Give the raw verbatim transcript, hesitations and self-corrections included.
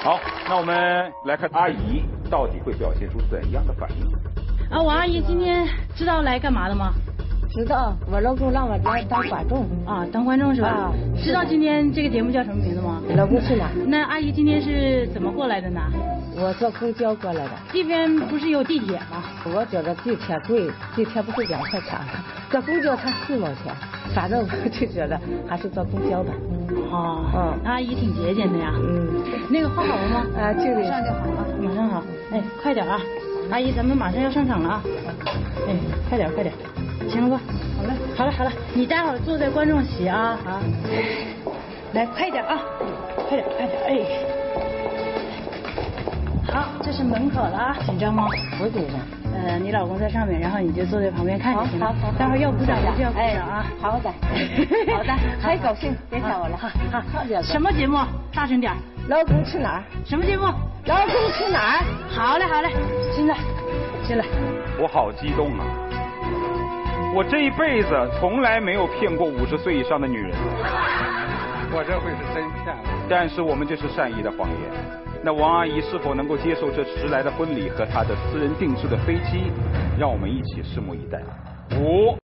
好，那我们来看阿姨到底会表现出怎样的反应。 啊，王阿姨今天知道来干嘛的吗？ 知道，我老公让我来当观众。 啊，当观众是吧？ 啊， 知道今天这个节目叫什么名字吗？ 老公去哪？ 那阿姨今天是怎么过来的呢？ 我坐公交过来的。 这边不是有地铁吗？ 我觉得地铁贵，地铁不是两块钱吗？坐公交才四毛钱，反正我就觉得还是坐公交吧。 哦， 嗯， 阿姨挺节俭的呀。 嗯， 那个画好了吗？ 啊，就得马上就好了，马上好。哎，快点啊！阿姨，咱们马上要上场了啊！哎，快点快点，行了吧？好了，好了好了，你待会儿坐在观众席啊啊！来，快点啊，快点快点，哎。好，这是门口了啊，紧张吗？ 不紧张。 呃，你老公在上面，然后你就坐在旁边看就行了。 好，好， 待会儿要鼓掌就要鼓掌啊！ 好的，好的，太高兴，别想我了。好，好，好点。 什么节目？大声点。 老公去哪儿？ 什么节目？ 老公去哪儿？ 好嘞，好嘞，进来，进来。 我好激动啊！我这一辈子从来没有骗过五十岁以上的女人。 我这回是真骗了。 但是我们这是善意的谎言。那王阿姨是否能够接受这迟来的婚礼和她的私人定制的飞机？让我们一起拭目以待。五。